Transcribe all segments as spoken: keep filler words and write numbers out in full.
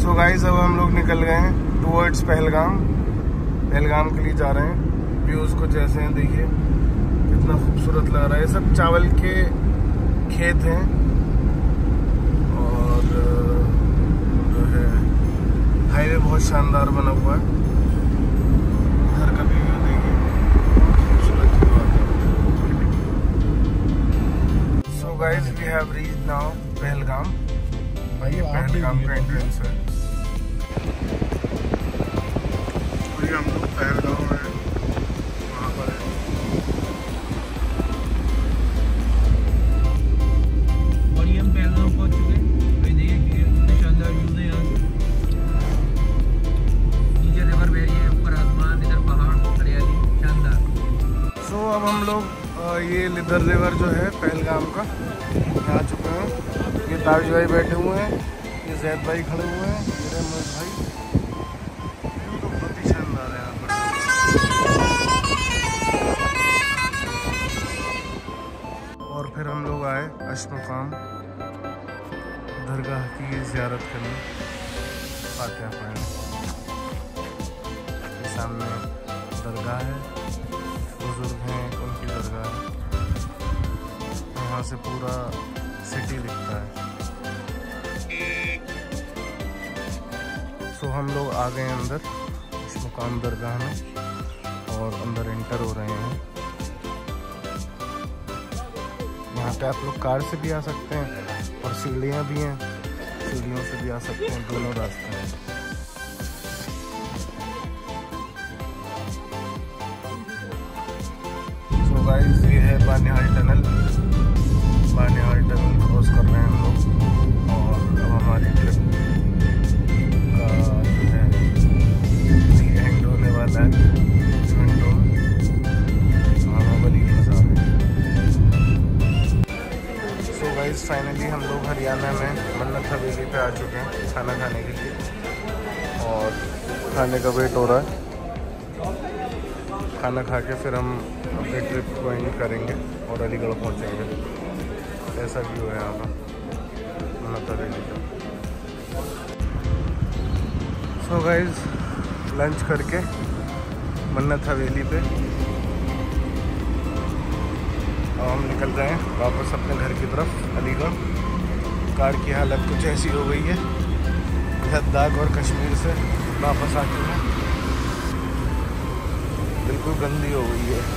So guys अब हम लोग निकल गए हैं टूवर्ड्स पहलगाम। पहलगाम के लिए जा रहे हैं। व्यूज कुछ ऐसे हैं, देखिए कितना खूबसूरत लग रहा है। ये सब चावल के खेत हैं और जो है हाईवे बहुत शानदार बना हुआ है। इधर का भी व्यू देखिए, खूबसूरत व्यू आता है। So guys we have reached now Pahalgam. ये पहलगाम का एंट्रेंस है। अभी हम लोग पहलगाम में वहाँ पर है। और ये हम पहलगाम पहुँच चुके हैं। देखिए कितने शानदार व्यूज है यहाँ के। नीचे रिवर बह रही है, ऊपर आसमान, इधर पहाड़, हरियाली, शानदार। सो so, अब हम लोग ये लिदर रिवर जो है पहलगाम का आ चुके हैं। ये ताज भाई बैठे हुए हैं, ये जैद भाई खड़े हुए हैं, ये रहमत भाई। व्यू तो बहुत ही शानदार है यहाँ पर। और फिर हम लोग आए अशमुकाम दरगाह की ज़ियारत करने, फातिहा पढ़ने। ये सामने दरगाह है, बुजुर्ग हैं उनकी दरगाह है। यहाँ से पूरा सिटी दिखता है। सो हम लोग आ गए अंदर इस मुकाम दरगाह में और अंदर एंटर हो रहे हैं। यहाँ पे आप लोग कार से भी आ सकते हैं और सीढ़ियाँ भी हैं, सीढ़ियों से भी आ सकते हैं, दोनों रास्ते हैं। सो गाइस ये है Banihal tunnel. Banihal tunnel cross कर रहे हैं हम लोग और अब हमारी ट्रिप का जो है एंड होने वाला है कुछ मिनटों में। महाबली के नज़ारे। सो गाइस फाइनली हम लोग हरियाणा में मन्नत हवेली पे आ चुके हैं खाना खाने के लिए और खाने का वेट हो रहा है। खाना खा के फिर हम अपनी ट्रिप को एंड करेंगे और अलीगढ़ पहुंचेंगे। ऐसा व्यू है यहाँ का मन्नत हवेली का। सो गाइस लंच करके मन्नत हवेली पे और हम निकल रहे हैं वापस अपने घर की तरफ अलीगढ़। कार की हालत कुछ ऐसी हो गई है, लद्दाख और कश्मीर से वापस आके हैं, बिल्कुल गंदी हो गई है।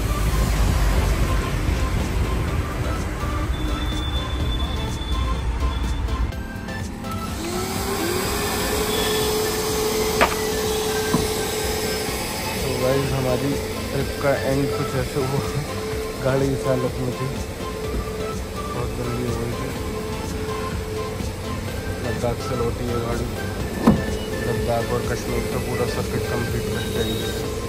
तो गाइस हमारी ट्रिप का एंड कुछ ऐसे हुआ, गाड़ी इस हालत में थी, बहुत गंदी हो गई थी। लद्दाख से लौटी है गाड़ी। लद्दाख और कश्मीर का पूरा सर्किट कंप्लीट करके आई है।